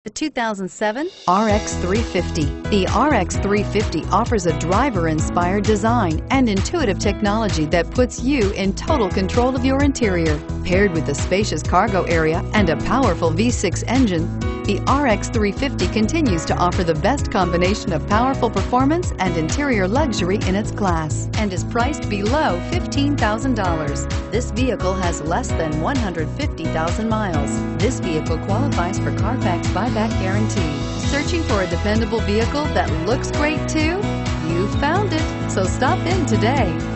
The 2007 RX 350. The RX 350 offers a driver-inspired design and intuitive technology that puts you in total control of your interior. Paired with a spacious cargo area and a powerful V6 engine, the RX 350 continues to offer the best combination of powerful performance and interior luxury in its class and is priced below $15,000. This vehicle has less than 150,000 miles. This vehicle qualifies for Carfax buyback guarantee. Searching for a dependable vehicle that looks great too? You found it, so stop in today.